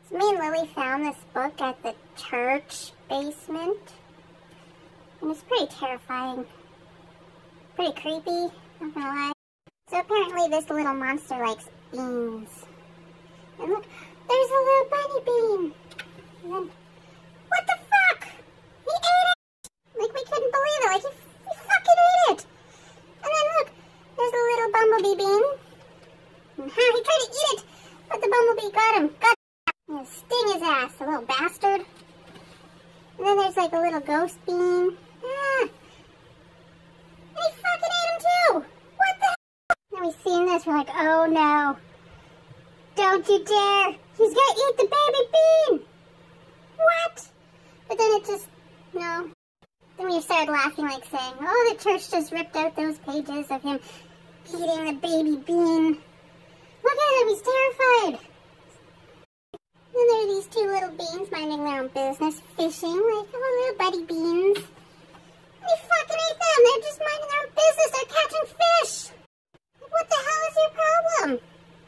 So me and Lily found this book at the church basement. And it's pretty terrifying. Pretty creepy, not gonna lie. So apparently this little monster likes beans. And look, there's a little bunny bean. And then, what the fuck? He ate it! Like, we couldn't believe it. Like, he fucking ate it! And then look, there's a little bumblebee bean. And he tried to eat it, but the bumblebee got him. And sting his ass, a little bastard. And then there's like a little ghost bean. And he fucking ate him too! What the hell? Then we seen this, we're like, oh no. Don't you dare! He's gonna eat the baby bean! What? But then it just, no. Then we started laughing, like saying, oh, the church just ripped out those pages of him eating the baby bean. Look at him, he's terrified. And there are these two little beans minding their own business, fishing, like, oh, little buddy beans. And he fucking ate them, they're just minding their own business, they're catching fish. Like, what the hell is your problem?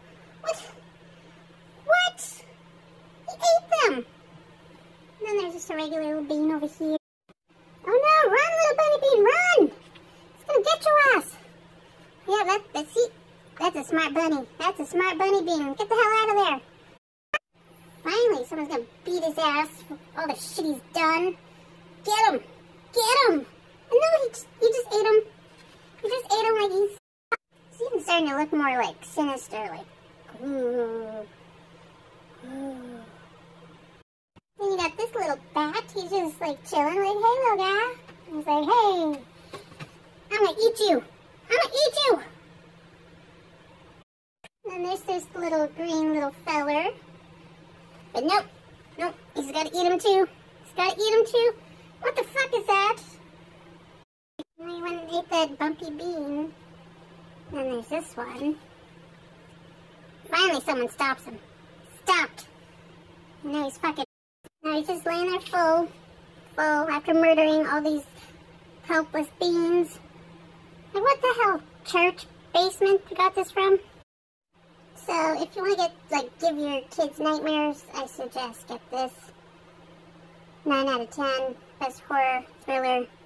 What? He ate them. And then there's just a regular little bean over here. Oh no, run little bunny bean, run! It's gonna get your ass. Yeah, that's a smart bunny. That's a smart bunny bean. Get the hell out of there. Finally, someone's gonna beat his ass for all the shit he's done. Get him! Get him! And no, he just ate him. He just ate him like he's even starting to look more like sinister, like, ooh. Then you got this little bat, he's just like chilling, like, hey little guy. He's like, hey, I'm gonna eat you. I'm gonna eat you. And there's this little green little feller. But nope, he's gotta eat him too. He's gotta eat him too. What the fuck is that? And he went and ate that bumpy bean. Then there's this one. Finally someone stops him. Stopped. And now he's just laying there full after murdering all these helpless beans. Like, what the hell? Church basement you got this from? So if you want to get, like, give your kids nightmares, I suggest get this. 9 out of 10. Best horror thriller